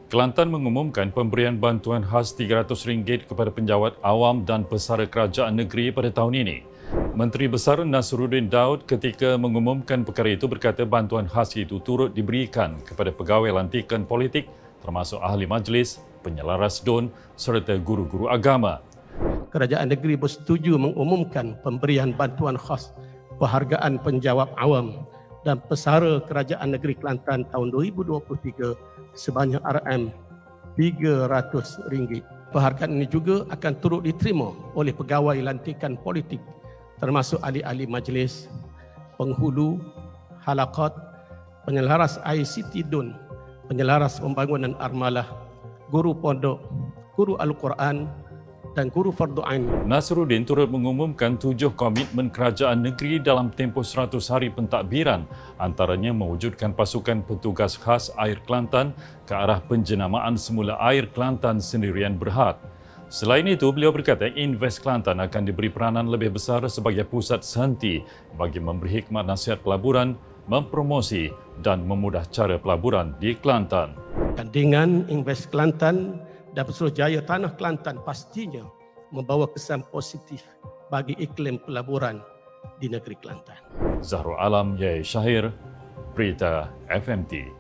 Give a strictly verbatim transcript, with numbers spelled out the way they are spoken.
Kelantan mengumumkan pemberian bantuan khas tiga ratus ringgit kepada penjawat awam dan pesara kerajaan negeri pada tahun ini. Menteri Besar Nasruddin Daud ketika mengumumkan perkara itu berkata bantuan khas itu turut diberikan kepada pegawai lantikan politik termasuk ahli majlis, penyelaras D U N serta guru-guru agama. Kerajaan negeri bersetuju mengumumkan pemberian bantuan khas penghargaan penjawat awam dan pesara kerajaan negeri Kelantan tahun dua ribu dua puluh tiga sebanyak R M tiga ratus ringgit. Penghargaan ini juga akan turut diterima oleh pegawai lantikan politik termasuk ahli-ahli majlis, penghulu, halakat, penyelaras I C T D U N, penyelaras pembangunan armalah, guru pondok, guru Al-Quran dan guru fardu ain. Nasruddin turut mengumumkan tujuh komitmen kerajaan negeri dalam tempoh seratus hari pentadbiran, antaranya mewujudkan pasukan petugas khas air Kelantan ke arah penjenamaan semula air Kelantan Sendirian Berhad. Selain itu, beliau berkata Invest Kelantan akan diberi peranan lebih besar sebagai pusat sehenti bagi memberi hikmat nasihat pelaburan, mempromosi dan memudah cara pelaburan di Kelantan. Dengan Invest Kelantan dan Pesuruhjaya Tanah Kelantan pastinya membawa kesan positif bagi iklim pelaburan di negeri Kelantan. Zahrul Alam, Yai Syahir, Berita F M T.